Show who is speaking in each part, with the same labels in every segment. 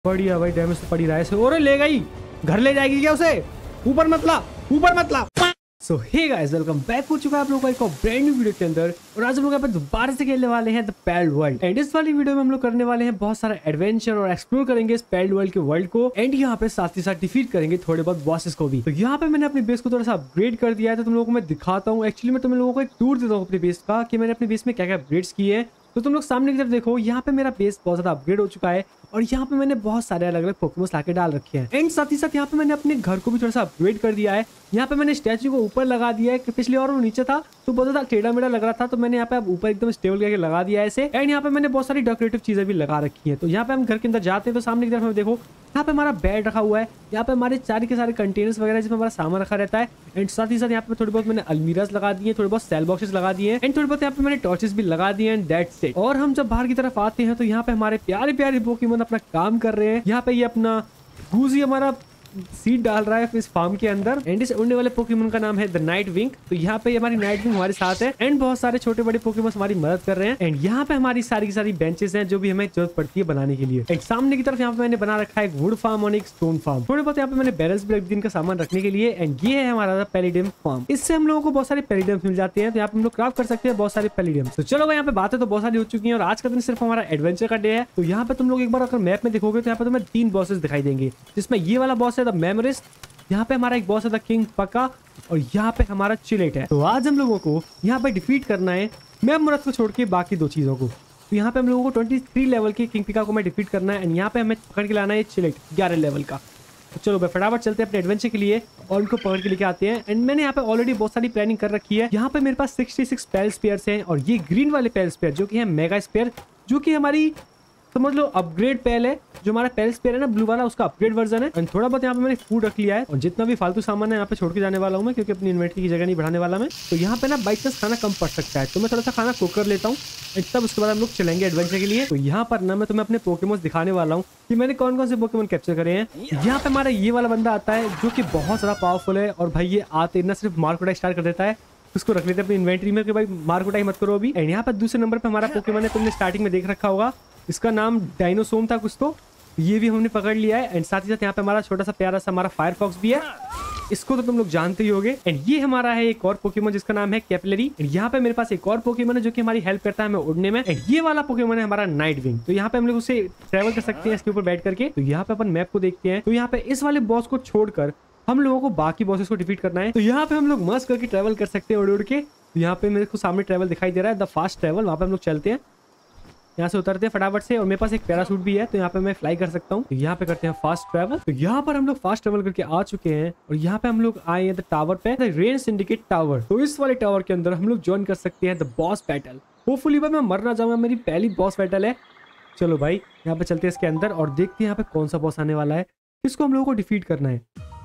Speaker 1: बढ़िया भाई, डैमेज तो पड़ ही रहा है इसे। और ले गई, घर ले जाएगी क्या उसे? ऊपर मत ला, ऊपर मत ला। So hey guys, welcome back हो चुका है आप लोगों का एक और ब्रांड न्यू वीडियो के अंदर। और आज हम लोग यहाँ पे दोबारा से खेलने वाले हैं द पैल्ड वर्ल्ड। एंड इस वाली वीडियो में हम लोग करने वाले हैं बहुत सारा एडवेंचर और एक्सप्लोर करेंगे इस पैल्ड वर्ल्ड के वर्ल्ड को। एंड यहाँ पे साथ ही साथ डिफीट करेंगे थोड़े बहुत बॉसेस को भी। तो यहाँ पे मैंने अपनी बेस को थोड़ा सा अपग्रेड कर दिया है, तो तुम लोगों को मैं दिखाता हूँ। एक्चुअली मैं तुम लोगों को एक टूर देता हूँ अपनी बेस का, कि मैंने अपनी बेस में क्या क्या अपग्रेड्स किए हैं। तो तुम लोग सामने की तरफ देखो, यहाँ पे मेरा बेस बहुत ज्यादा अपग्रेड हो चुका है और यहाँ पे मैंने बहुत सारे अलग अलग पोकेमॉन्स लाके डाल रखे हैं। एंड साथ ही साथ यहाँ पे मैंने अपने घर को भी थोड़ा सा अपग्रेड कर दिया है। यहाँ पे मैंने स्टैचू को ऊपर लगा दिया है, कि पिछले और वो नीचे था तो बहुत ज्यादा टेढ़ा मेढ़ा लग रहा था, तो मैंने यहाँ पे अब ऊपर एकदम स्टेबल करके लगा दिया है ऐसे। एंड यहाँ पे मैंने बहुत सारी डेकोरेटिव चीजें भी लगा रखी है। तो यहाँ पे हम घर के अंदर जाते हैं तो सामने की तरफ में देखो, यहाँ पे हमारा बेड रखा हुआ है। यहाँ पे हमारे सारे के सारे कंटेनर्स वगैरह जिसमें हमारा सामान रखा रहता है। एंड साथ ही साथ यहाँ पे थोड़ी बहुत मैंने अलमीराज लगा दिए, थोड़े बहुत सेल बॉक्सेस लगा दिए, एंड थोड़ी बहुत यहाँ पे मैंने टॉर्चेस भी लगा दिए। And that's it. और हम जब बाहर की तरफ आते हैं तो यहाँ पे हमारे प्यारे प्यारे पोकेमॉन अपना काम कर रहे हैं। यहाँ पे ये अपना गूजी हमारा सीड डाल रहा है इस फार्म के अंदर। एंड इस उड़ने वाले पोकेमॉन का नाम है द नाइट विंग। तो यहाँ पे हमारी नाइट विंग हमारे साथ है एंड बहुत सारे छोटे बड़े पोकेमॉन हमारी मदद कर रहे हैं। एंड यहाँ पे हमारी सारी की सारी बेंचेस हैं जो भी हमें जरूरत पड़ती है बनाने के लिए। एंड सामने की तरफ यहाँ पे मैंने बना रखा है एक वुड फार्म और एक स्टोन फार्म। थोड़े बहुत यहाँ पे मैंने बैरल्स भी रख दी इनका सामान रखने के लिए। एंड ये है हमारा पैलिडियम फार्म। इससे हम लोगों को बहुत सारे पैलिडियम्स मिल जाते हैं, तो यहाँ पे हम लोग क्राफ्ट कर सकते हैं बहुत सारे पैलिडियम्स। तो चलो भाई, यहाँ पे बातें तो बहुत सारी हो चुकी है और आज का दिन सिर्फ हमारा एडवेंचर का डे है। तो यहाँ पे तुम लोग एक बार अगर मैप में देखोगे तो यहाँ पे तुम्हें 3 बॉसेस दिखाई देंगे, जिसमें ये वाला बॉस है द मेमोरिस्ट, यहाँ पे हमारा एक बॉस है द किंग पक्का, और यहाँ पे हमारा चिलेट है। तो आज हम लोगों को यहाँ पे डिफीट करना है मेमोरिस्ट को छोड़ के बाकी 2 चीजों को। तो यहाँ पे हम लोगों को 23 लेवल के किंग पिका को मैं डिफीट करना है। एंड यहाँ पे हमें पकड़ के लाना है चिलेट 11 लेवल का। तो चलो भाई फटाफट चलते हैं अपने एडवेंचर के लिए और उनको पकड़ के लेके आते हैं। एंड मैंने यहाँ पे ऑलरेडी बहुत सारी प्लानिंग कर रखी है। यहाँ पे मेरे पास 66 पेल स्पेयर्स हैं और ये ग्रीन वाले पेल स्पेयर जो कि है मेगा स्पेयर, जो कि हमारी समझ लो अपग्रेड पेल है। जो हमारा पेल स्पेयर है ना ब्लू वाला, उसका अपग्रेड वर्जन है। एंड थोड़ा बहुत यहाँ पे मैंने फूड रख लिया है और जितना भी फालतू सामान है यहाँ पे छोड़ के जाने वाला हूँ मैं, क्योंकि अपनी इन्वेंटरी की जगह नहीं बढ़ाने वाला मैं। तो यहाँ पे ना बाई चांस खाना कम पड़ सकता है, तो मैं थोड़ा सा खाना कुक कर लेता हूँ। तब उसके बाद हम लोग चलेंगे एडवेंचर के लिए। तो यहाँ पर ना मैं तुम्हें अपने पोकेमॉन्स दिखाने वाला हूँ कि मैंने कौन कौन से पोकेमॉन कैप्चर करे हैं। यहाँ पे हमारा ये वाला बंदा आता है जो कि बहुत ज्यादा पावरफुल है। और भाई ये आते ना सिर्फ मार्कोटा स्टार्ट कर देता है, उसको रख लेते हैं अपनी इन्वेंटरी में कि भाई मार्कोटा मत करो अभी। एंड यहाँ पर दूसरे नंबर पे हमारा पोकेमॉन है, तुमने स्टार्टिंग में देख रखा होगा, इसका नाम डायनोसोम था कुछ, तो ये भी हमने पकड़ लिया है। एंड साथ ही साथ यहाँ पे हमारा छोटा सा प्यारा सा हमारा फायरफॉक्स भी है, इसको तो तुम लोग जानते ही होगे। एंड ये हमारा है एक और पोकेमॉन जिसका नाम है कैपिलरी। एंड यहाँ पे मेरे पास एक और पोकेमॉन है जो कि हमारी हेल्प करता है हमें उड़ने में। एंड ये वाला पोकेमॉन है हमारा नाइट विंग। तो यहाँ पे हम लोग उसे ट्रेवल कर सकते हैं इसके ऊपर बैठ करके। तो यहाँ पे अपन मैप को देखते हैं। तो यहाँ पे इस वाले बॉस को छोड़कर हम लोगों को बाकी बॉसेस को डिफीट करना है। तो यहाँ पे हम लोग मस्त करके ट्रेवल कर सकते हैं उड़ उड़ के। तो यहाँ पे मेरे को सामने ट्रेवल दिखाई दे रहा है द फास्ट ट्रेवल, वहाँ पे हम लोग चलते हैं। यहाँ से उतरते हैं फटाफट से और मेरे पास एक पैरासूट भी है, तो यहाँ पे मैं फ्लाई कर सकता हूँ। तो यहाँ पे करते हैं फास्ट ट्रैवल। तो यहाँ पर हम लोग फास्ट ट्रैवल करके आ चुके हैं और यहाँ पे हम लोग आए हैं द टावर पे, द रेन सिंडिकेट टावर। तो इस वाले टावर के अंदर हम लोग ज्वाइन कर सकते हैं द बॉस बैटल। होपफुली भाई मैं मर ना जाऊंगा, मेरी पहली बॉस बैटल है। चलो भाई यहाँ पे चलते हैं इसके अंदर और देखते हैं यहाँ पे कौन सा बॉस आने वाला है, इसको हम लोगों को डिफीट करना है।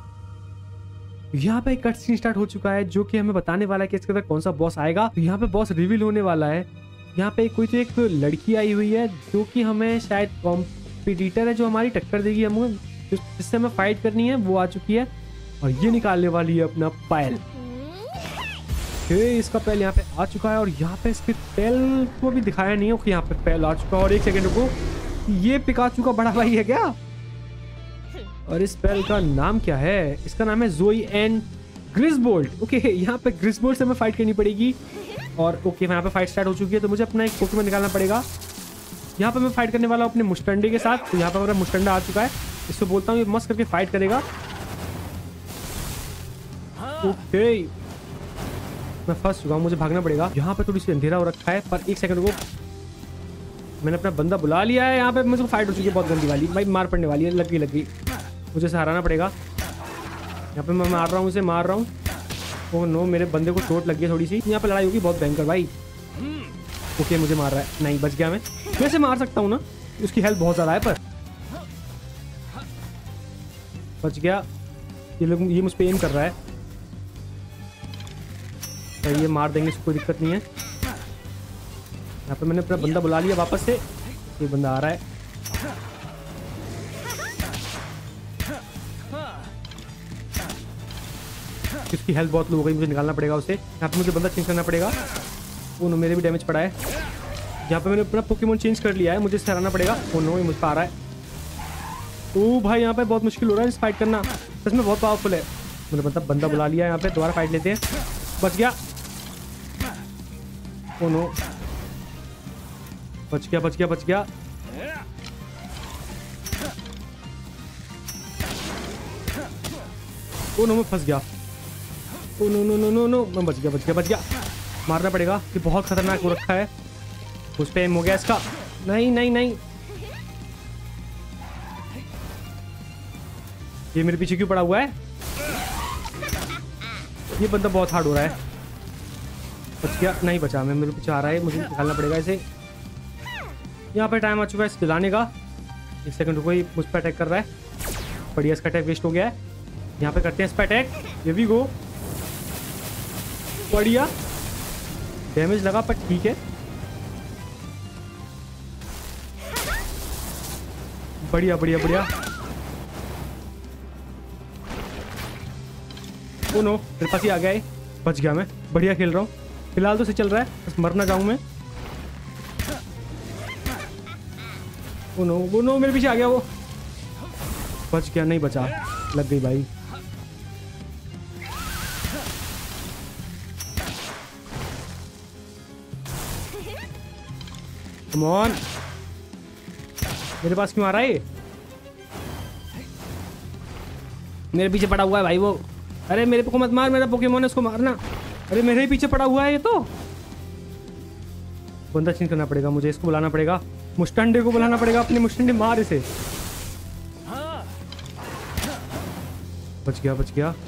Speaker 1: यहाँ पे एक कट सीन स्टार्ट हो चुका है जो कि हमें बताने वाला है कि इसके अंदर कौन सा बॉस आएगा। तो यहाँ पे बॉस रिवील होने वाला है। यहाँ पे कोई तो एक लड़की आई हुई है जो कि हमें शायद कॉम्पिटिटर है, जो हमारी टक्कर देगी हमें, जिससे हमें फाइट करनी है, वो आ चुकी है। और ये निकालने वाली है अपना पैल। इसका पैल यहाँ पे आ चुका है और यहाँ पे इसके पैल को भी दिखाया नहीं है कि यहाँ पे पैल आ चुका है। और एक सेकेंड रुको, ये पिकाचू का बड़ा भाई है क्या? और इस पैल का नाम क्या है? इसका नाम है जोई एंड ग्रिसबोल्ट। ओके, यहाँ पे ग्रिसबोल्ट से हमें फाइट करनी पड़ेगी। और ओके यहाँ पे फाइट स्टार्ट हो चुकी है, तो मुझे अपना एक पोकेमॉन निकालना पड़ेगा। यहाँ पे मैं फाइट करने वाला हूँ अपने मुस्टंडे के साथ। तो यहाँ पे मेरा मुस्टंडा आ चुका है, इसको बोलता हूँ ये मस्त करके फाइट करेगा। ओके मैं फंस चुका हूँ, मुझे भागना पड़ेगा। यहाँ पे थोड़ी सी अंधेरा हो रखा है, पर एक सेकंड को मैंने अपना बंदा बुला लिया है। यहाँ पे मुझे फाइट हो चुकी है बहुत गंदी वाली, भाई मार पड़ने वाली है, लग गई मुझे इसे हराना पड़ेगा। यहाँ पे मैं मार रहा हूँ, इसे मार रहा हूँ। ओह नो, मेरे बंदे को चोट लग गई थोड़ी सी। यहाँ पे लड़ाई होगी बहुत भयंकर भाई। ओके मुझे मार रहा है, नहीं बच गया मैं। वैसे मार सकता हूँ ना, उसकी हेल्थ बहुत ज्यादा है, पर बच गया। ये मुझ पे एम कर रहा है, तो ये मार देंगे, इसको कोई दिक्कत नहीं है। यहाँ पे मैंने अपना बंदा बुला लिया वापस से, ये बंदा आ रहा है। इसकी हेल्थ बहुत लो हो गई, मुझे निकालना पड़ेगा उसे। यहाँ पे मुझे बंदा चेंज करना पड़ेगा। वो नो, मेरे भी डैमेज पड़ा है। यहाँ पे मैंने अपना पोकेमॉन चेंज कर लिया है, मुझे इसे हराना पड़ेगा। वो नो, ये मुझ पर आ रहा है। ओ भाई यहाँ पे बहुत मुश्किल हो रहा है इस फाइट करना, सच में बहुत पावरफुल है। मतलब बंदा बुला लिया यहाँ पे, दोबारा फाइट लेते हैं। बच गया। ओ नो, बच गया बच गया बच गया। ओ नो, मैं फंस गया। Oh no no no no no, मैं बच गया बच गया बच गया। मारना पड़ेगा, ये बहुत खतरनाक हो रखा है। उस पे एम हो गया इसका। नहीं नहीं नहीं, ये मेरे पीछे क्यों पड़ा हुआ है? ये बंदा बहुत हार्ड हो रहा है। बच गया, नहीं बचा मैं, मेरे पीछे आ रहा है, मुझे निकालना पड़ेगा इसे। यहाँ पे टाइम आ चुका है इसे दिलाने का। 1 सेकंड रुको, ये मुझ पर अटैक कर रहा है। बढ़िया, इसका अटैक वेस्ट हो गया है। यहाँ पे करते हैं इस पर अटैक। ये भी गो, बढ़िया डैमेज लगा पर ठीक है। बढ़िया बढ़िया बढ़िया। ओ नो, मेरे पास ही आ गया है। बच गया मैं, बढ़िया खेल रहा हूँ फिलहाल तो सही चल रहा है, बस मर ना जाऊं मैं। ओ नो, वो नो, मेरे पीछे आ गया वो। बच गया, नहीं बचा, लग गई भाई। कम ऑन, मेरे पास क्यों आ रहा है? मेरे पीछे पड़ा हुआ है भाई वो। अरे मेरे को मत मार, मेरा पोकेमोन है, उसको मारना। अरे मेरे ही पीछे पड़ा हुआ है ये तो। बंदा चेंज करना पड़ेगा मुझे, इसको बुलाना पड़ेगा, मुस्टंडे को बुलाना पड़ेगा। अपने मुस्टंडे मार इसे। बच गया बच गया।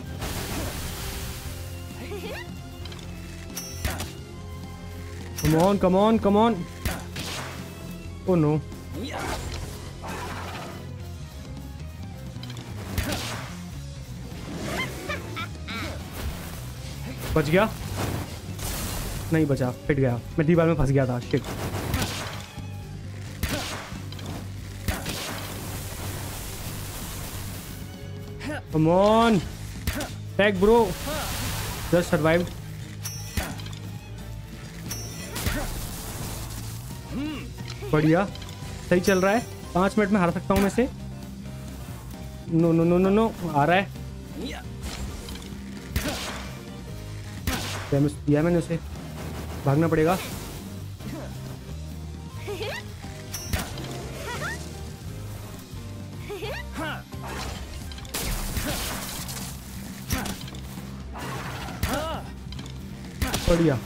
Speaker 1: Come on come on come on. Oh no, बच गया, नहीं बचा, फिट गया, मैं दीवार में फंस गया था। Shit. Come on, tag bro, just survived. बढ़िया, सही चल रहा है। 5 मिनट में हार सकता हूँ मैं इसे। No no no no no, आ रहा है। डैमेज दिया मैंने उसे, भागना पड़ेगा। बढ़िया।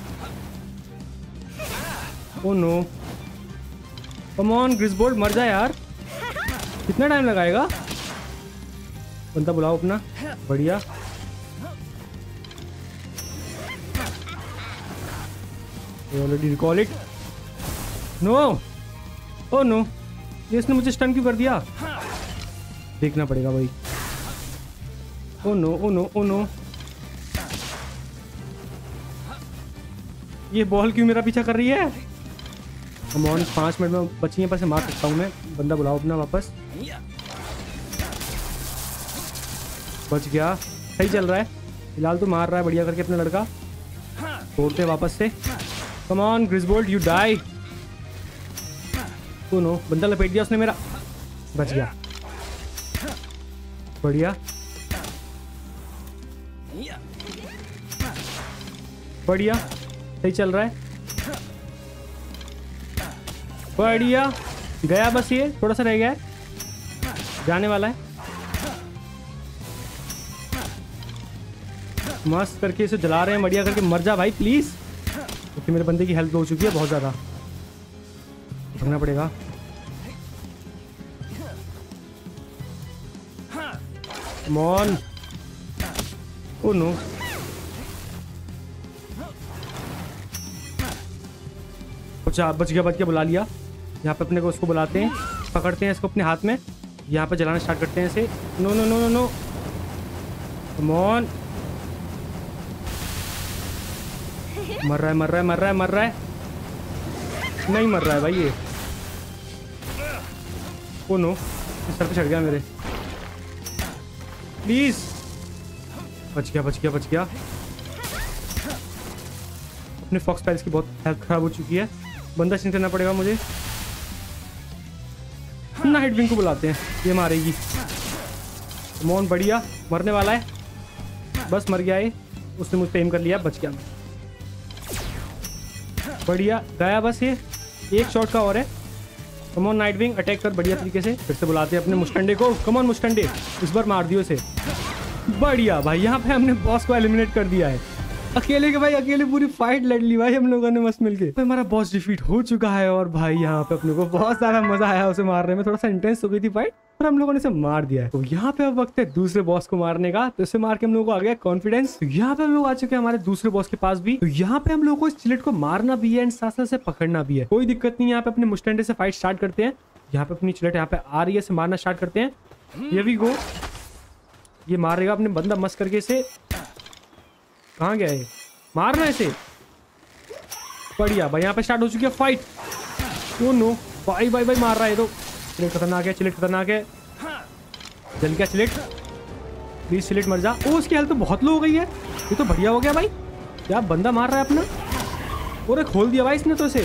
Speaker 1: ओ नो, कम ऑन ग्रिसबोल्ट, मर जा यार, कितना टाइम लगाएगा? बंदा बुलाओ अपना। बढ़िया, already recall it. No, oh no, ये इसने मुझे स्टन क्यों कर दिया? देखना पड़ेगा भाई। Oh no oh no oh no, ये बॉल क्यों मेरा पीछा कर रही है? कम ऑन, 5 मिनट में बची है, पर से मार सकता हूँ मैं। बंदा बुलाओ अपना वापस। बच गया, सही चल रहा है फिलहाल तो, मार रहा है बढ़िया करके अपना लड़का। तोड़ते वापस से। Come on Grizzbolt, you die. Oh no, बंदा लपेट दिया उसने मेरा। बच गया, बढ़िया बढ़िया, सही चल रहा है। बढ़िया, गया बस, ये थोड़ा सा रह गया है, जाने वाला है। मस्त करके इसे जला रहे हैं, बढ़िया करके। मर जा भाई प्लीज, क्योंकि मेरे बंदे की हेल्थ हो चुकी है बहुत ज्यादा। भागना पड़ेगा। कम ऑन। ओ नो, बच गया बच गया, बुला लिया। यहाँ पे अपने को उसको बुलाते हैं, पकड़ते हैं इसको अपने हाथ में, यहाँ पे जलाना स्टार्ट करते हैं इसे। No no no no no, come on. मर रहा है मर रहा है मर रहा है मर रहा है, नहीं मर रहा है भाई ये। ओ नो, सर पे चढ़ गया मेरे। प्लीज, बच गया बच गया बच गया। अपने फॉक्स पैल्स की बहुत हेल्थ खराब हो चुकी है, बंदा चेंज करना पड़ेगा मुझे। नाइटविंग को बुलाते हैं, ये मारेगी। मोन बढ़िया, मरने वाला है, बस मर गया ये। उसने मुझ पे एम कर लिया, बच गया मैं। बढ़िया गया, बस ये एक शॉट का और है। कमॉन नाइटविंग अटैक कर बढ़िया तरीके से। फिर से बुलाते हैं अपने मुस्टंडे को। कमॉन मुस्टंडे, इस बार मार दियो इसे। बढ़िया भाई, यहाँ पे हमने बॉस को एलिमिनेट कर दिया है। अकेले के भाई, अकेले पूरी फाइट लड़ ली भाई हम लोगों ने मस्त मिलके। तो हमारा बॉस डिफीट हो चुका है और भाई यहाँ पे अपने को बहुत सारा मजा आया उसे मारने में। थोड़ा सा इंटेंस हो गई थी फाइट और हम लोगों ने इसे मार दिया है। तो यहाँ पे अब वक्त है दूसरे बॉस को मारने का। तो इसे मार के हम लोगों को आ गया कॉन्फिडेंस। तो यहाँ पे हम लोग आ चुके हैं हमारे दूसरे बॉस के पास भी। तो यहाँ पे हम लोगों को इस चिलेट को मारना भी है एंड साथ साथ से पकड़ना भी है। कोई दिक्कत नहीं है। यहाँ पे अपने मुस्टंडे से फाइट स्टार्ट करते हैं। यहाँ पे अपनी चिलेट यहाँ पे आ रही है, इसे मारना स्टार्ट करते हैं। ये भी गो, ये मारेगा अपने बंदा मस्त करके। इसे कहाँ गया है, मारना इसे। बढ़िया भाई, यहाँ पे स्टार्ट हो चुकी है फाइट। ओ नो भाई भाई भाई, मार रहा है तो। चिलेट खतरनाक है, चिलेट खतरनाक है। जल गया चिलेट, प्लीज चिलेट मर जा। ओ उसकी हेल्थ तो बहुत लो हो गई है। ये तो बढ़िया हो गया भाई, क्या बंदा मार रहा है अपना। और खोल दिया भाई इसने तो इसे।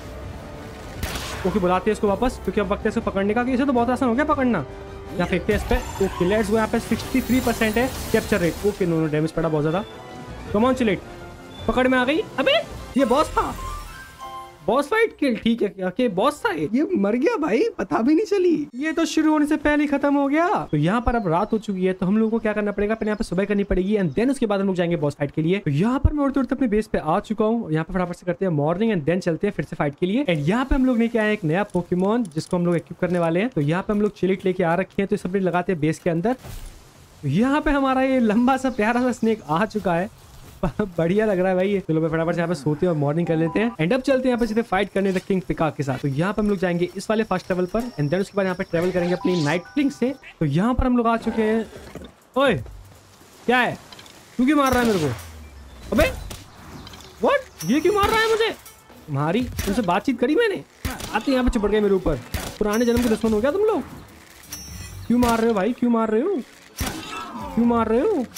Speaker 1: ओके बुलाते हैं इसको वापस, क्योंकि अब वक्त है इसे पकड़ने का। कि इसे तो बहुत आसान हो गया पकड़ना। यहाँ फेंकते हैं इस पे। Okay let's go. यहाँ पे 63% है capture rate. Okay no damage पड़ा बहुत ज्यादा। कम ऑन चिलेट, पकड़ में आ गई। अबे ये बॉस था, बॉस फाइट किल। ठीक है, क्या बॉस था ये मर गया भाई, पता भी नहीं चली। ये तो शुरू होने से पहले ही खत्म हो गया। तो यहाँ पर अब रात हो चुकी है, तो हम लोगों को क्या करना पड़ेगा, पहले यहाँ पे सुबह करनी पड़ेगी एंड देन उसके बाद हम लोग जाएंगे बॉस फाइट के लिए। तो यहाँ पर मैं उड़ते उड़ते अपने बेस पे आ चुका हूँ। यहाँ पे फटाफट से करते हैं मॉर्निंग एंड देन चलते हैं फिर से फाइट के लिए। एंड यहाँ पे हम लोग लेके आए एक नया पोकेमॉन जिसको हम लोग इक्विप करने वाले हैं। तो यहाँ पे हम लोग चिलेट लेके आ रखे हैं, तो सब लगाते हैं बेस के अंदर। यहाँ पे हमारा ये लंबा सा प्यारा सा स्नेक आ चुका है। बढ़िया लग रहा है भाई ये। चलो मैं फटाफट से यहाँ पे सोते हैं और मॉर्निंग कर लेते हैं। एंड अब चलते हैं यहाँ पे सीधे फाइट करने द किंग पिका के साथ। तो यहाँ पे हम लोग जाएंगे इस वाले फर्स्ट लेवल पर एंड देन उसके बाद यहाँ पे ट्रेवल करेंगे अपनी नाइट क्लिंग से। तो यहाँ पर हम लोग आ चुके हैं। ओए क्या है, तू क्यों मार रहा है मेरे को। अबे व्हाट, ये क्यों मार रहा है मुझे। तुम्हारी तुमसे बातचीत करी मैंने, आते यहाँ पे चिपट गए मेरे ऊपर। पुराने जन्म के दुश्मन हो गया तुम लोग। क्यों मार रहे हो भाई, क्यों मार रहे हो, क्यों मार रहे हो।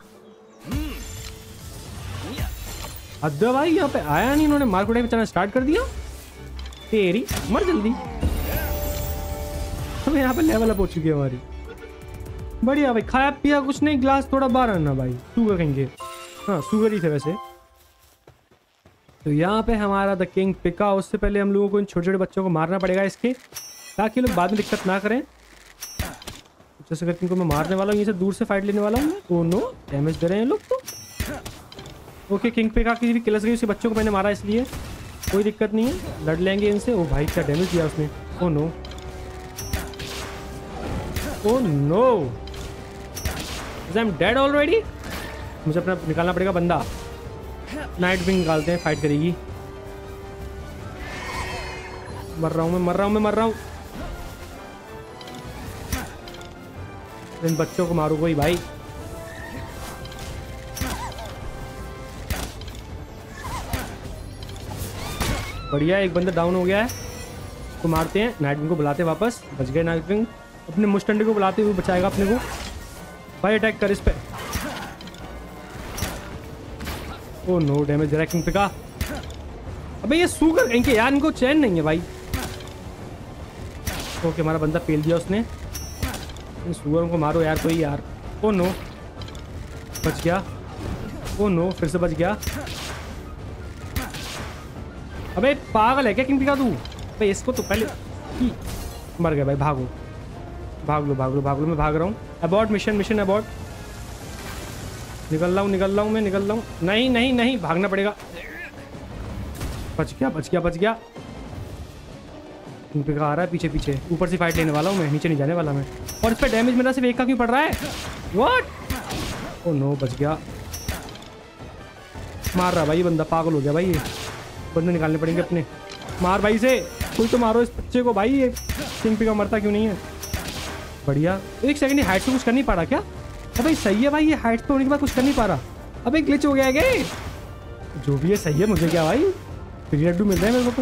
Speaker 1: अद्दा भाई यहाँ पे आया नहीं, इन्होंने मार कुटाई बचाना स्टार्ट कर दिया। तेरी मर जल्दी। हमें यहाँ पे लेवल अप हो चुकी है हमारी। बढ़िया भाई, खाया पिया कुछ नहीं, ग्लास थोड़ा बाहर आना भाई। शुगर कहेंगे, हाँ शुगर ही थे वैसे। तो यहाँ पे हमारा द किंग पिका। उससे पहले हम लोगों को इन छोटे छोटे बच्चों को मारना पड़ेगा इसके, ताकि लोग बाद में दिक्कत ना करें। जैसे करके इनको मैं मारने वाला हूँ, ये से दूर से फाइट लेने वाला हूँ। ओ नो डैमेज दे रहे हैं लोग तो। ओके किंग पिका की भी किलस गई, उसे बच्चों को मैंने मारा इसलिए कोई दिक्कत नहीं है, लड़ लेंगे इनसे। ओ भाई क्या डैमेज दिया उसने। Oh no, oh no, I am dead already. मुझे अपना निकालना पड़ेगा बंदा। नाइटविंग निकालते हैं, फाइट करेगी। मर रहा हूँ मैं, मर रहा हूँ मैं, मर रहा हूँ। इन बच्चों को मारूंगा ही भाई। बढ़िया, एक बंदा डाउन हो गया है, तो मारते हैं। नाइटविंग को बुलाते हैं वापस, बच गए नाइटविंग। अपने मुस्टंडे को बुलाते हुए बचाएगा अपने को। भाई अटैक कर इस पे। ओ नो डैमेज दे रहा है किंग पिका। अबे ये सूगर इनके यार, इनको चैन नहीं है भाई। ओके हमारा बंदा पेल दिया उसने। इन सूगरों को मारो यार कोई यार। ओ नो बच गया। ओ नो फिर से बच गया। अबे पागल है क्या किंग पिका तू। अबे इसको तो पहले मर गया भाई। भागो भाग लो भाग लो भाग लो, मैं भाग रहा हूँ। Abort mission, mission abort. निकल रहा हूँ निकल रहा हूँ मैं, निकल रहा हूँ। नहीं नहीं नहीं, भागना पड़ेगा। बच गया बच गया बच गया। किंग पिका आ रहा है पीछे पीछे। ऊपर से फाइट लेने वाला हूँ मैं, नीचे नहीं जाने वाला मैं। और इस पर डैमेज मेरा सिर्फ एक का क्यों पड़ रहा है। व्हाट। ओ नो बच गया। मार रहा भाई बंदा, पागल हो गया भाई ये। बंदे निकालने पड़ेंगे अपने। मार भाई से, कोई तो मारो इस बच्चे को भाई। ये किंग पिका मरता क्यों नहीं है। बढ़िया। एक सेकंड, हाइट से कुछ कर नहीं पा रहा क्या। अब भाई सही है भाई, ये हाइट पे होने के बाद कुछ कर नहीं पा रहा। अब एक ग्लिच हो गया है। जो भी है सही है, मुझे क्या भाई, फ्री लड्डू मिल रहे हैं मेरे को।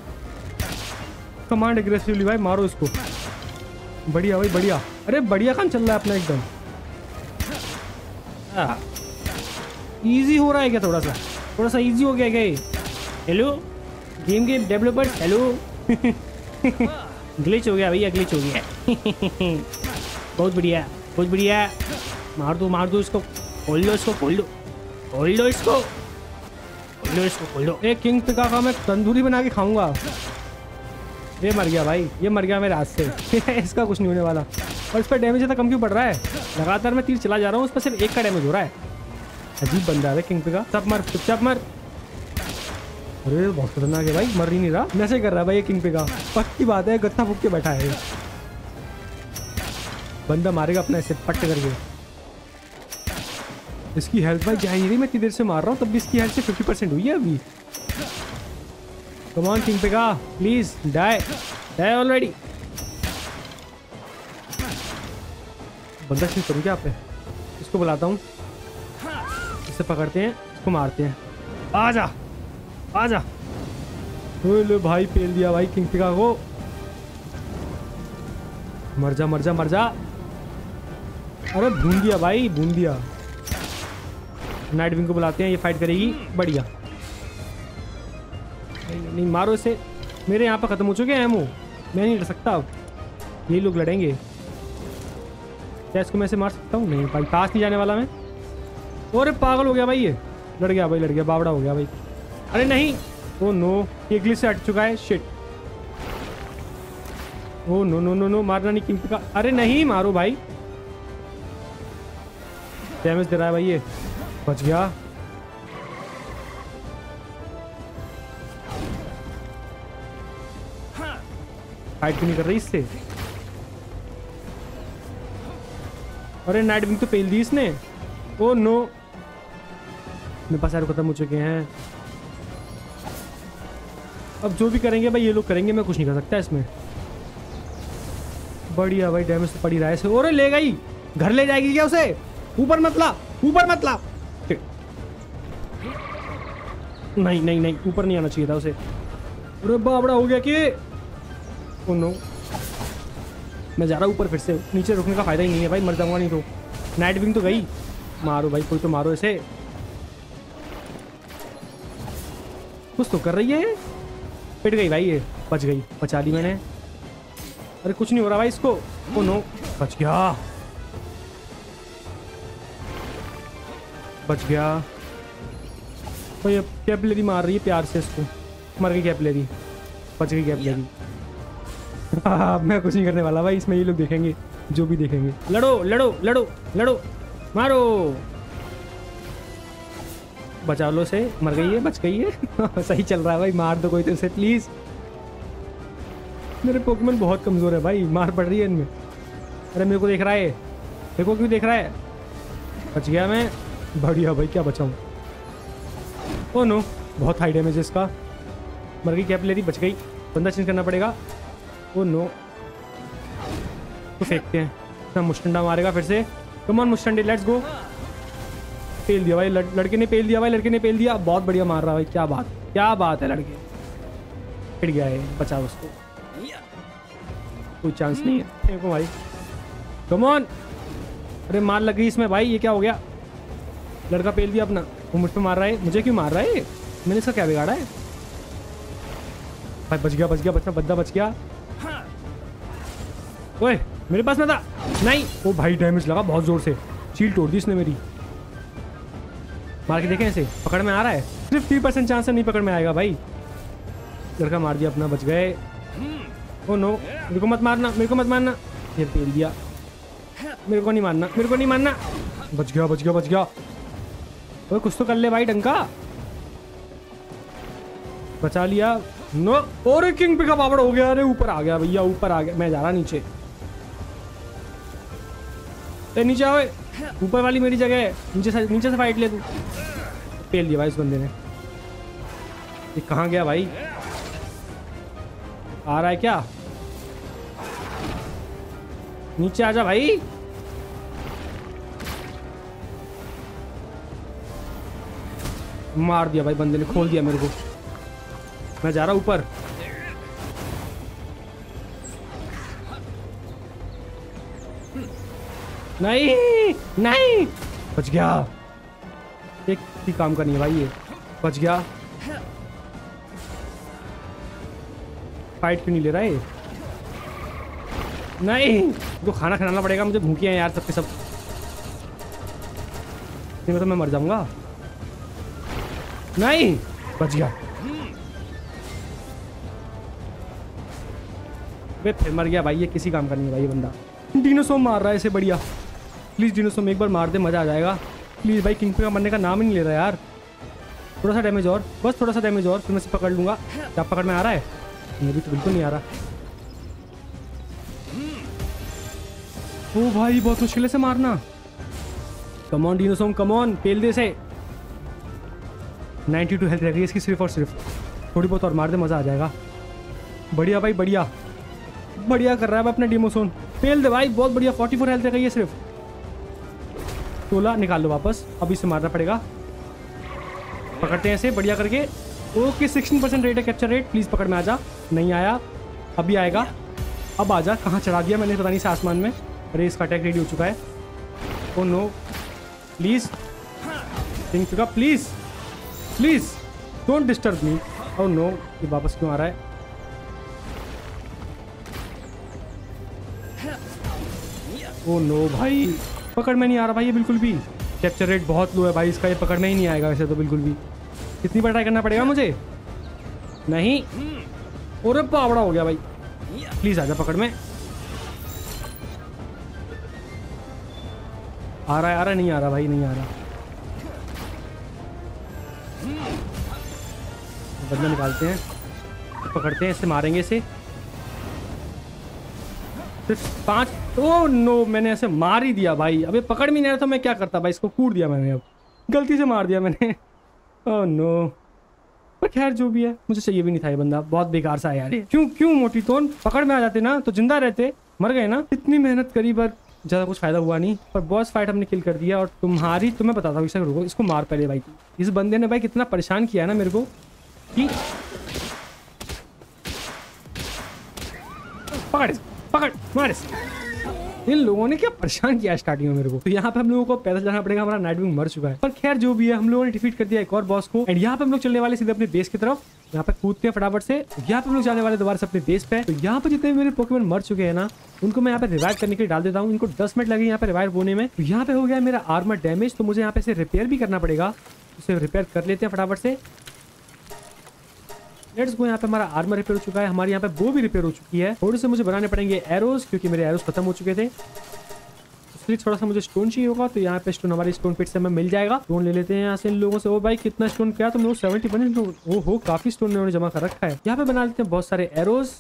Speaker 1: कमांड एग्रेसिवली भाई, मारो इसको। बढ़िया भाई बढ़िया। अरे बढ़िया काम चल रहा है अपना एकदम। इजी हो रहा है क्या, थोड़ा सा इजी हो गया क्या। हेलो गेम के डेवलपर्स, हेलो। ग्लिच हो गया भैया, ग्लिच हो गया। बहुत बढ़िया, बहुत बढ़िया। मार दो इसको, खोल लो इसको, खोल लो, खोल लो इसको, खोल लो इसको, खोल लो। एक किंग पिका का मैं तंदूरी बना के खाऊंगा। ये मर गया भाई, ये मर गया मेरे हाथ से। इसका कुछ नहीं होने वाला। और इस पर डैमेज इतना कम क्यों पड़ रहा है? लगातार मैं तीर चला जा रहा हूँ, उस पर सिर्फ एक का डैमेज हो रहा है। अजीब बंदा है किंग पिका। चुप मर, चुपचाप मर। अरे बहुत खतरनाक है भाई, मर ही नहीं रहा, नशे कर रहा है भाई ये किंग पिका। पक्की बात है, गत्ता फूक के बैठा है। बंदा मारेगा अपना ऐसे पट करके। इसकी हेल्थ भाई जा ही नहीं, मैं इतनी देर से मार रहा हूँ, तब भी इसकी हेल्थ से 50% हुई है अभी। Come on Kingpaca, please die, die already. बंदा शूट करूँ क्या पे? इसको बुलाता हूँ, इसे पकड़ते हैं, इसको मारते हैं। आजा आजा। ले भाई, पेल दिया भाई किंग पिका को। मर जा मर जा मर जा। अरे भून दिया भाई, भून दिया। नाइट विंग को बुलाते हैं, ये फाइट करेगी। बढ़िया। नहीं मारो इसे, मेरे यहाँ पर खत्म हो चुके हैं एमओ, मैं नहीं लड़ सकता अब, ये लोग लड़ेंगे। क्या इसको मैं से मार सकता हूँ? नहीं भाई, पास नहीं जाने वाला मैं। अरे पागल हो गया भाई, ये लड़ गया भाई, लड़ गया, बावड़ा हो गया भाई। अरे नहीं, ओ नो, ये ग्लिच से हट चुका है। Shit, oh no no no no, मारना नहीं किंग पिका। अरे नहीं, मारो भाई, डैमेज दे रहा है भाई ये। बच गया। फाइट क्यों नहीं कर रही इससे? अरे नाइट विंग तो पेल दी इसने। ओ नो, मेरे पास एरो खत्म हो चुके हैं। अब जो भी करेंगे भाई ये लोग करेंगे, मैं कुछ नहीं कर सकता इसमें। बढ़िया भाई, डैमेज तो पड़ ही रहा है इसे। और ले गई, घर ले जाएगी क्या उसे? ऊपर मत ला, ऊपर मत ला। नहीं नहीं नहीं, ऊपर नहीं आना चाहिए था उसे। अरे बाबड़ा हो गया कि। ओ नो, मैं जा रहा हूँ ऊपर फिर से। नीचे रुकने का फायदा ही नहीं है भाई, मर जाऊंगा नहीं तो। नाइट विंग तो गई, मारो भाई, कोई तो मारो इसे। कुछ तो कर रही है, पिट गई भाई ये। बच गई, बचा ली मैंने। अरे कुछ नहीं हो रहा भाई इसको। ओ नो, बच गया, बच गया। तो ये कैपलरी मार रही है प्यार से इसको। मर गई कैपलरी, बच गई कैपलरी। मैं कुछ नहीं करने वाला भाई, इसमें ये लोग देखेंगे जो भी देखेंगे। लड़ो लड़ो लड़ो लड़ो, मारो, बचा लो से। मर गई है, बच गई है। सही चल रहा है भाई, मार दो कोई तो इसे प्लीज। मेरे पोकेमॉन बहुत कमजोर है भाई, मार पड़ रही है इनमें। अरे मेरे को देख रहा है, देखो क्यों देख रहा है। बच गया मैं, बढ़िया भाई, क्या बचाऊं। ओ नो, बहुत हाई डैमेज है इसका। मर गई कैपलरी, बच गई। बंदा चेंज करना पड़ेगा। ओ नो, तो फेंकते हैं। इतना मुस्टंडा मारेगा फिर से। Come on मुस्टंडे, let's go. पेल दिया भाई, लड़के ने पेल दिया भाई, लड़के ने पेल दिया। बहुत बढ़िया मार रहा भाई, क्या बात, क्या बात है। लड़के पिट गया है, बचा उसको, कोई चांस नहीं है। देखो भाई, कम ऑन। अरे मार लग गई इसमें भाई, ये क्या हो गया? लड़का पेल दिया अपना, वो मुझ पे मार रहा है। मुझे क्यों मार रहा है? मैंने इसका क्या बिगाड़ा है? भाई बच गया, बच गया, बचना, बद्दा बच गया। ओए मेरे पास में था, नहीं। ओ भाई, डैमेज लगा बहुत जोर से, शील्ड तोड़ दी इसने मेरी। मार के देखें इसे, पकड़ में आ रहा है। सिर्फ 3% चांस है नहीं पकड़ में आएगा भाई। लड़का मार दिया अपना, बच गए। ओ नो, मेरे को मत मारना, मेरे को मत मारना। ये पेल दिया, मेरे को नहीं मारना, मेरे को नहीं मारना। बच गया, बच गया, बच गया। ओए कुछ तो कर ले भाई, डंका बचा लिया। नो, और किंग पिका पापड़ हो गया। अरे ऊपर आ गया भैया, ऊपर आ गया। मैं जा रहा नीचे, नीचे आओ। ऊपर वाली मेरी जगह है, नीचे से फाइट ले तू। पेल दिया भाई इस बंदे ने। ये कहाँ गया भाई? आ रहा है क्या? नीचे आजा भाई। मार दिया भाई बंदे ने, खोल दिया मेरे को। मैं जा रहा हूं ऊपर। नहीं नहीं, बच गया। एक ही काम करनी है भाई, ये बच गया। फाइट क्यों नहीं ले रहा है? नहीं, तो खाना खिलाना पड़ेगा मुझे, भूखे हैं यार सबके सब। नहीं तो मैं मर जाऊंगा। नहीं, बच गया। वे फिर मर गया भाई, ये किसी काम का नहीं है भाई ये बंदा। डिनोसॉर्म मार रहा है इसे, बढ़िया। प्लीज डिनोसॉर्म एक बार मार दे, मजा आ जाएगा। प्लीज भाई, किंग का मरने का नाम ही नहीं ले रहा यार। थोड़ा सा डैमेज और, बस थोड़ा सा डैमेज और, फिर मैं इसे पकड़ लूंगा। क्या पकड़ में आ रहा है? मुझे तो बिल्कुल नहीं आ रहा। ओ भाई, बहुत मुश्किल से मारना। कम ऑन डिनोसॉर्म, कम ऑन, पेल दे से। 92 हेल्थ रह गई इसकी, सिर्फ और सिर्फ। थोड़ी बहुत और मार दे, मजा आ जाएगा। बढ़िया भाई, बढ़िया बढ़िया कर रहा है अपना डिनोसॉर्म। पेल दे भाई, बहुत बढ़िया। 44 हेल्थ रह गई है सिर्फ। 16 निकाल लो वापस, अभी इसे मारना पड़ेगा। पकड़ते हैं इसे बढ़िया करके। ओके, 16% रेट है कैप्चर रेट। प्लीज पकड़ में आ जा। नहीं आया, अभी आएगा। अब आ जा। कहाँ चढ़ा दिया मैंने, पता नहीं से आसमान में। अरे इसका अटैक रेडी हो चुका है। Oh no, please Kingpaca, please please don't disturb me. Oh no, ये वापस क्यों आ रहा है? ओ नो भाई, पकड़ में नहीं आ रहा भाई ये बिल्कुल भी। कैप्चर रेट बहुत लो है भाई इसका, ये पकड़ में ही नहीं आएगा वैसे तो बिल्कुल भी। कितनी बार ट्राई करना पड़ेगा मुझे? नहीं, और पावड़ा हो गया भाई। प्लीज आजा पकड़ में। आ रहा है, आ रहा है, नहीं आ रहा भाई, नहीं आ रहा। बदला निकालते हैं, पकड़ते हैं इसे, मारेंगे इसे। सिर्फ 5। ओ नो, मैंने ऐसे मार ही दिया भाई। अबे पकड़ में नहीं आ रहा था, मैं क्या करता भाई, इसको कूट दिया मैंने। अब गलती से मार दिया मैंने। ओह नो, पर खैर जो भी है, मुझे चाहिए भी नहीं था ये बंदा। बहुत बेकार सा है यार। क्यों क्यों मोटीटोन, पकड़ में आ जाते ना तो जिंदा रहते। मर गए ना, इतनी मेहनत करी पर ज्यादा कुछ फायदा हुआ नहीं। पर बॉस फाइट हमने किल कर दिया। और तुम्हें बताता हूँ, इसे रुको, इसको मार पहले भाई। इस बंदे ने भाई कितना परेशान किया ना मेरे को कि पकड़ पकड़ मार। इन लोगों ने क्या परेशान किया स्टार्टिंग में मेरे को। तो यहाँ पे हम लोगों को पैदल जाना पड़ेगा, हमारा नाइटविंग मर चुका है। पर खैर जो भी है, हम लोगों ने डिफीट कर दिया एक और बॉस को। एंड यहाँ पे हम लोग चलने वाले सीधे अपने बेस की तरफ। यहाँ पे कूदते हैं फटाफट से। यहाँ पे हम लोग जाने वाले दोबारा से अपने बेस पे। तो यहाँ पे जितने भी मेरे पोकेमॉन मर चुके हैं ना, उनको मैं यहाँ पे रिवाइव करने के लिए डाल देता हूँ। इनको 10 मिनट लगे यहाँ पे रिवाइव होने में। तो यहाँ पे हो गया मेरा आर्मर डैमेज, तो मुझे यहाँ पे इसे रिपेयर भी करना पड़ेगा। इसे रिपेयर कर लेते हैं फटाफट से। Let's go. यहाँ पे हमारा आर्मर रिपेयर हो चुका है, हमारी यहाँ पे बो भी रिपेयर हो चुकी है। थोड़े से मुझे बनाने पड़ेंगे एरोज, क्योंकि मेरे एरोज खत्म हो चुके थे। इसलिए थोड़ा सा मुझे स्टोन चाहिए होगा। तो यहाँ पे स्टोन हमारी स्टोन पिट से हमें मिल जाएगा। स्टोन ले लेते हैं यहाँ से इन लोगों से। ओ भाई, कितना स्टोन क्या तुम लोग? 71। ओहो, काफी स्टोन इन्होंने जमा कर रखा है। यहाँ पे बना लेते हैं बहुत सारे एरोज।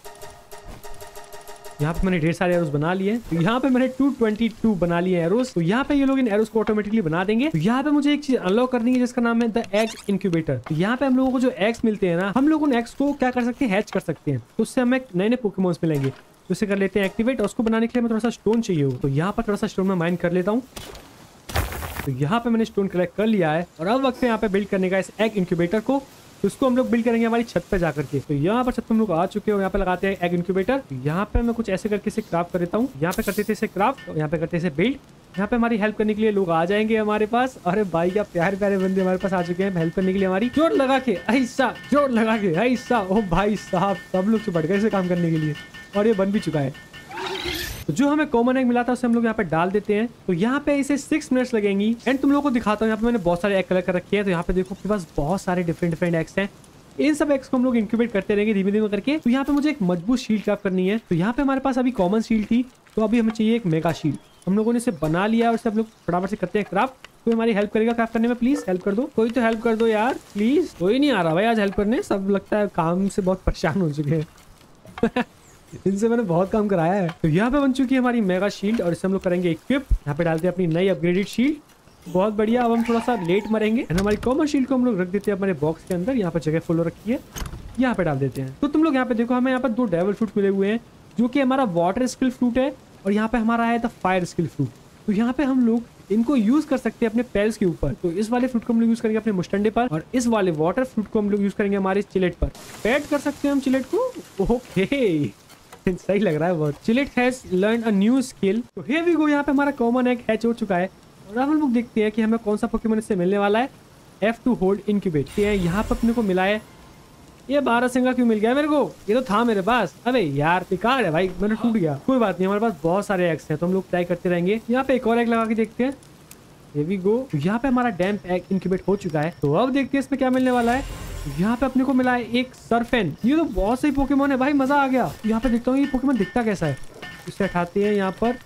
Speaker 1: यहाँ पे मैंने ढेर सारे एरोज बना लिए। तो यहाँ पे मैंने 222 बना लिए एरोज। तो यहाँ पे ये लोग इन एरोज को ऑटोमेटिकली बना देंगे। तो यहाँ पे मुझे एक चीज अनलॉक करनी है जिसका नाम है द एग इंक्यूबेटर। तो यहाँ पे हम लोगों को जो एग्स मिलते हैं ना, हम लोग उन एग्स को क्या कर सकते हैं, हैच कर सकते हैं। तो उससे हमें नए नए पोकेमॉन्स मिलेंगे। तो इसे कर लेते हैं एक्टिवेट। और उसको बनाने के लिए मैं थोड़ा सा स्टोन चाहिए होगा। तो यहाँ पर थोड़ा सा स्टोन में माइन कर लेता हूँ। तो यहाँ पे मैंने स्टोन कलेक्ट कर लिया है। और अब वक्त है यहाँ पे बिल्ड करने का इस एग इंक्यूबेटर को। तो इसको हम लोग बिल्ड करेंगे हमारी छत पे जाकर के। तो यहाँ पर छत पे हम लोग आ चुके हैं। यहाँ पे लगाते हैं एग इंक्यूबेटर। यहाँ पे मैं कुछ ऐसे करके इसे क्राफ्ट कर देता हूँ। यहाँ पे करते थे इसे क्राफ्ट, और यहाँ पे करते इसे बिल्ड। यहाँ पे हमारी हेल्प करने के लिए लोग आ जाएंगे हमारे पास। अरे भाई, क्या प्यारे प्यारे बंदे हमारे पास आ चुके हैं हेल्प करने के लिए हमारी। जोर लगा के ऐसा, जोर लगा के ऐसा। ओ भाई साहब, सब लोग बढ़ गए इसे काम करने के लिए। और ये बन भी चुका है। तो जो हमें कॉमन एग मिला था उसे हम लोग यहाँ पे डाल देते हैं। तो यहाँ पे इसे 6 मिनट्स लगेंगी। एंड तुम लोगों को दिखाता हूँ, यहाँ पे मैंने बहुत सारे एग कलेक्ट कर रखे हैं। तो यहाँ पे देखो अपने पास बहुत सारे डिफरेंट एग्स हैं। इन सब एग्स को हम लोग इंक्यूबेट करते रहेंगे धीमे धीमे करके। तो यहाँ पे मुझे एक मजबूत शील्ड क्राफ्ट करनी है। तो यहाँ पे हमारे पास अभी कॉमन शील्ड थी, तो अभी हमें चाहिए एक मेगा शील्ड। हम लोगों ने इसे बना लिया और इसे हम लोग फटाफट से करते हैं क्राफ्ट। तो हमारी हेल्प करेगा क्राफ्ट करने में, प्लीज हेल्प कर दो। कोई तो हेल्प कर दो यार प्लीज। कोई नहीं आ रहा भाई आज हेल्प करने, सब लगता है काम से बहुत परेशान हो चुके हैं। इनसे मैंने बहुत काम कराया है। तो यहाँ पे बन चुकी है हमारी मेगा शील्ड और इसे हम लोग करेंगे इक्विप। यहाँ पे डालते हैं अपनी नई अपग्रेडेड शील्ड। बहुत बढ़िया। अब हम थोड़ा सा लेट मरेंगे। हमारी कॉमन शील्ड को हम लोग रख देते हैं अपने बॉक्स के अंदर। यहाँ पे जगह फुल रखी है, यहाँ पे डाल देते हैं। तो तुम लोग यहाँ पे देखो, हमें यहाँ पे 2 डेविल फ्रूट मिले हुए हैं, जो कि हमारा वाटर स्किल फ्रूट है। और यहाँ पे हमारा है द फायर स्किल फ्रूट। तो यहाँ पे हम लोग इनको यूज कर सकते हैं अपने पैल्स के ऊपर। तो इस वाले फ्रूट को हम लोग यूज करेंगे अपने मुस्टंडे पर, और इस वाले वाटर फ्रूट को हम लोग यूज करेंगे हमारे चिलेट पर। पैड कर सकते हैं हम चिलेट को। ओके, सही लग रहा है बहुत। Chillet has learn a new skill. तो हियर वी गो। यहाँ पे हमारा कॉमन एग हैच हो चुका है। और अब हम लोग देखते हैं कि हमें कौन सा पोकेमॉन इससे मिलने वाला है। F2 hold incubate. यहाँ पे अपने को मिला है ये 12 सिंगा क्यों मिल गया मेरे को? ये तो था मेरे पास। अबे यार बेकार है भाई, मैंने टूट गया। कोई बात नहीं, हमारे पास बहुत सारे एग्स हैं तो हम लोग ट्राई करते रहेंगे। यहाँ पे एक और एग लगा के देखते हैं। Here we go। यहाँ पे हमारा डैम्प एग इंक्यूबेट हो चुका है, तो अब देखते हैं इसमें क्या मिलने वाला है। यहाँ पे अपने को मिला है एक सरफेन। ये तो बहुत सही पोकेमोन है भाई, मजा आ गया। यहाँ पे देखता हूँ ये पोकेमोन दिखता कैसा है। इसे हटाते हैं यहाँ पर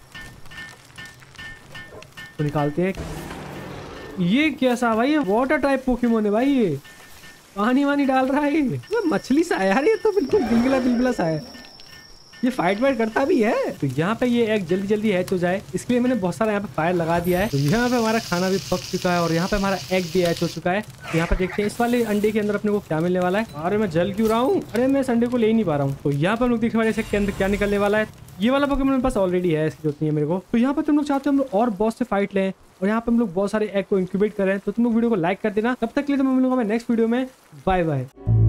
Speaker 1: तो निकालते हैं। ये कैसा भाई, ये वाटर टाइप पोकेमोन है भाई, ये पानी वानी डाल रहा है। ये मछली सा है यार, ये तो बिल्कुल बिलबिला बिलबिला सा है। ये फाइट वाइट करता भी है। तो यहाँ पे ये एग जल्दी जल्दी हैच हो जाए इसके लिए मैंने बहुत सारा यहाँ पे फायर लगा दिया है। तो यहाँ पे हमारा खाना भी पक चुका है और यहाँ पे हमारा एग भी हैच हो चुका है। तो यहाँ पे देखते हैं इस वाले अंडे के अंदर अपने को क्या मिलने वाला है। अरे मैं जल क्यों रहा हूँ? अरे मैं इस अंडे को ले ही नहीं पा रहा हूँ। तो यहाँ पे हम लोग देखने वाले के अंदर क्या निकलने वाला है। ये वाला पोकेमोन मेरे पास ऑलरेडी है, इसकी जरूरत नहीं है मेरे को। तो यहाँ पे तुम लोग चाहते हो हम लोग और बॉस से फाइट लें और यहाँ पे हम लोग बहुत सारे एग को इंक्यूबेट कर रहे हैं, तो तुम लोग वीडियो को लाइक कर देना। तब तक के लिए तो मैं मिलूंगा मैं नेक्स्ट वीडियो में। Bye bye.